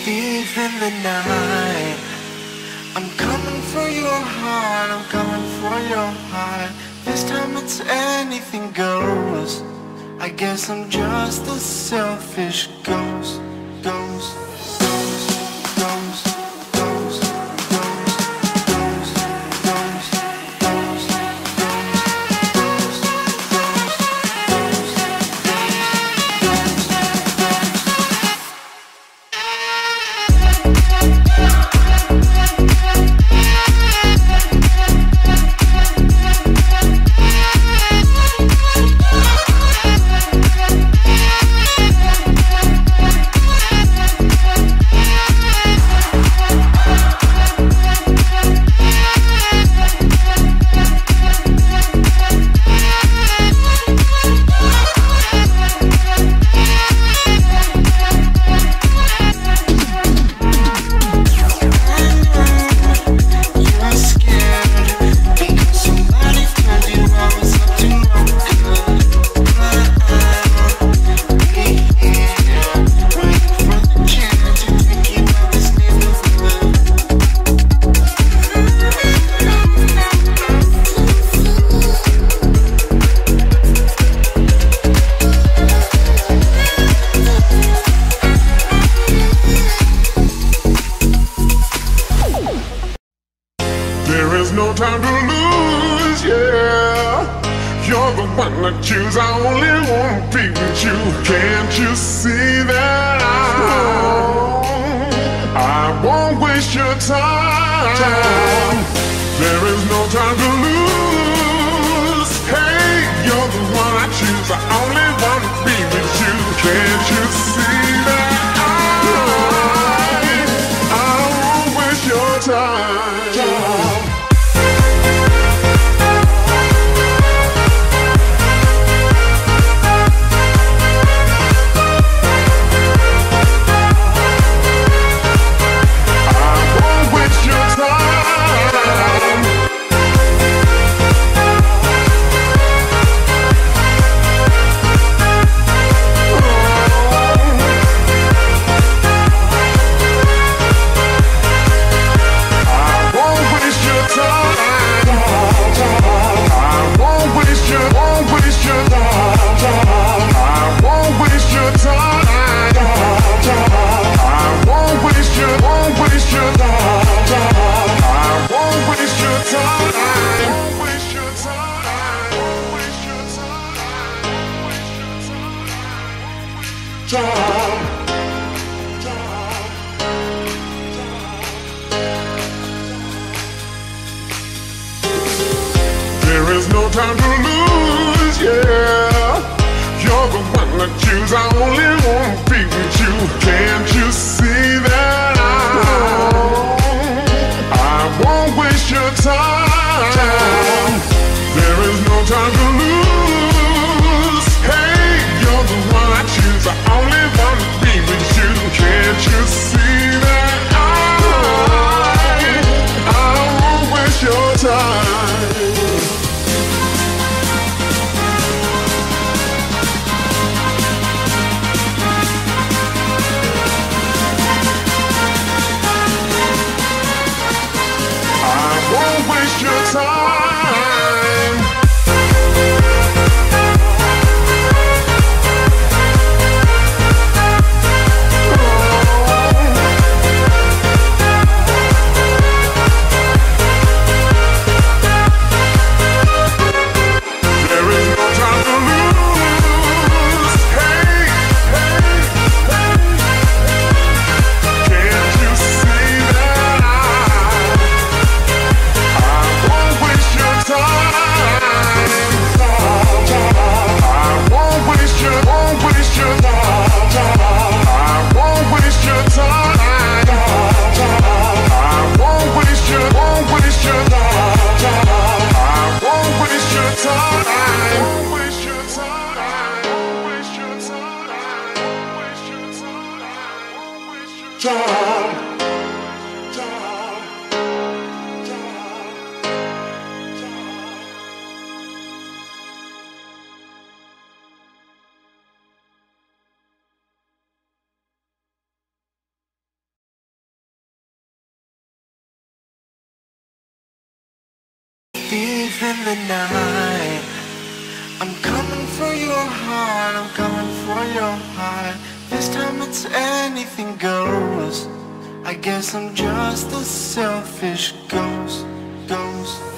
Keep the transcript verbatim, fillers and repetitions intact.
thief in the night. I'm coming for your heart, I'm coming for your heart. This time it's anything goes. I guess I'm just a selfish ghost. Ghost, ghost, ghost, ghost, ghost, ghost, ghost, ghost, ghost, no time to lose, yeah. You're the one I choose, I only wanna be with you. Can't you see that I, I won't waste your time. There is no time to lose. Hey, you're the one I choose, I only wanna be with you. Can't you see that I, I won't waste your time. There is no time to lose, yeah. You're the one I choose, I only wanna be with you. Can't you see that I, I won't waste your time. There is no time to lose. Hey, you're the one I choose, I only wanna be with you. Can't you see that I, I won't waste your time. Won't waste your time. There is no time to lose. Hey, hey, hey. Can't you see that I won't waste your time. I won't waste your, won't waste your time. I won't waste your time. I won't waste your, won't waste your time. I won't waste your time. Won't waste your time. Won't waste your time. Won't waste your time. Won't waste your time. thief in the night. I'm coming for your heart, I'm coming for your heart. This time it's anything goes. I guess I'm just a selfish ghost, ghost.